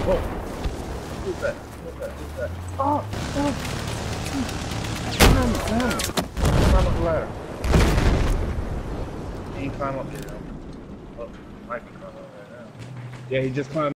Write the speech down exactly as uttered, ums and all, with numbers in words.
Whoa. Who's that? Who's that? Who's that? Oh, oh. Climb, climb. Climb up the ladder. He ain't climb up here, though. Oh, Mike can climb up right now. Yeah, he just climbed.